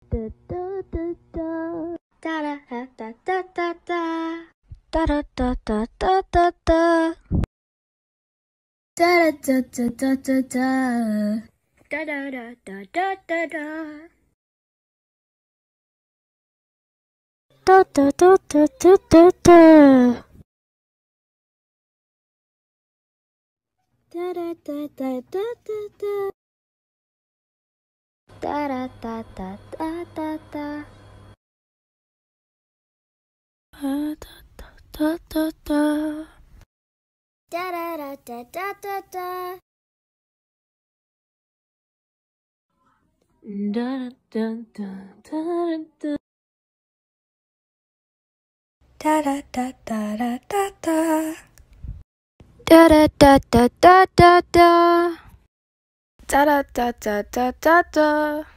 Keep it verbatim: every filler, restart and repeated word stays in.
Da da da da da da da. Da da da da da da da. Da da da da da da da. Da da da da da da da. Da da da da da da da. Da da da da da da da. Da da da da da da da. Da da da da da. Da da da da da da da. Da da da da da. Da da da da da da da. Da da da da da da da. Da da da da da da da.